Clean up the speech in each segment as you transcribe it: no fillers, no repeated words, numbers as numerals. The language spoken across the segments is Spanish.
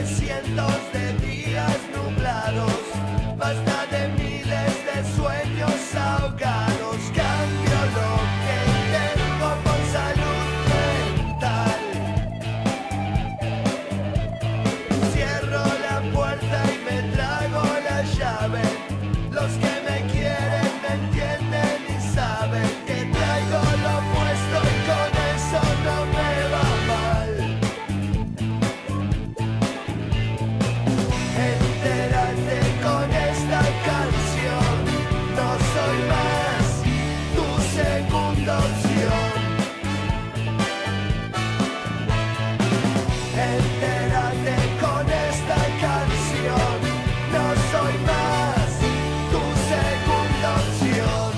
cientos de días nublados, basta de miles de sueños ahogados. Cambio lo que tengo por salud mental. Cierro la puerta y me trago la llave. Los que me quieren me entienden y saben que traigo lo opuesto y con eso no me va mal. Entérate con esta canción, no soy más tu segunda opción. Entérate con esta canción, no soy más tu segunda opción.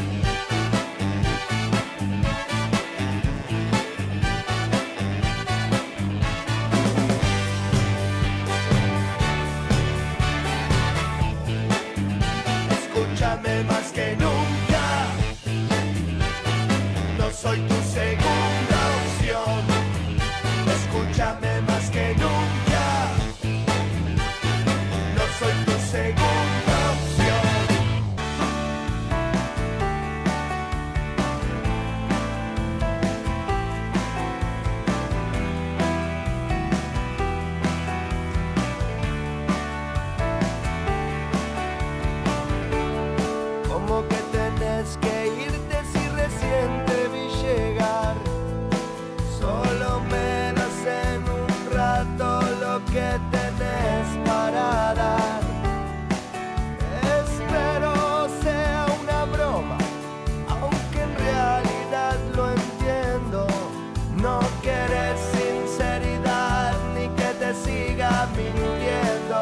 Escúchame más que nunca, no soy tu segunda opción. Escúchame más que nunca, no soy tu segunda opción. ¿Cómo que tenés que irte si recién te vi llegar? Solo me das en un rato lo que tenés para dar. Espero sea una broma, aunque en realidad lo entiendo. No querés sinceridad ni que te siga mintiendo.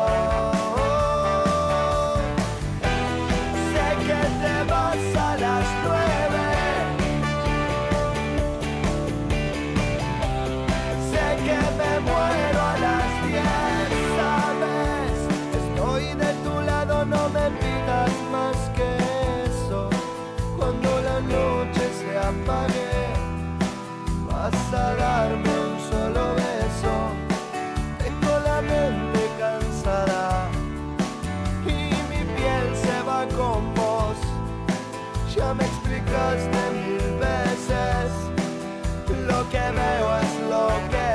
Sé que te vas a las 9. Sé que me muero a las 10, ¿sabes? Estoy de tu lado, no me pidas más que eso. Cuando la noche se apague, vas a darme un solo beso. Tengo la mente cansada y mi piel se va con vos. Ya me explicaste 1000 veces, lo que veo es lo que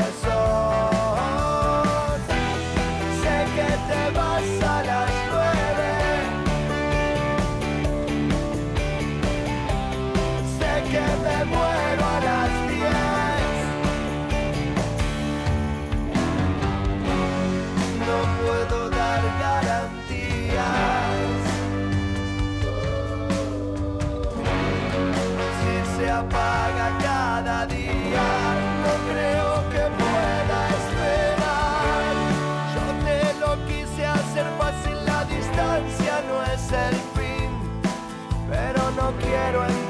sos. Sé que te vas a las 9. Sé que me muero a las 10. No puedo dar garantías. Si se apaga cada día, no creo que pueda esperar. Yo te lo quise hacer fácil, la distancia no es el fin, pero no quiero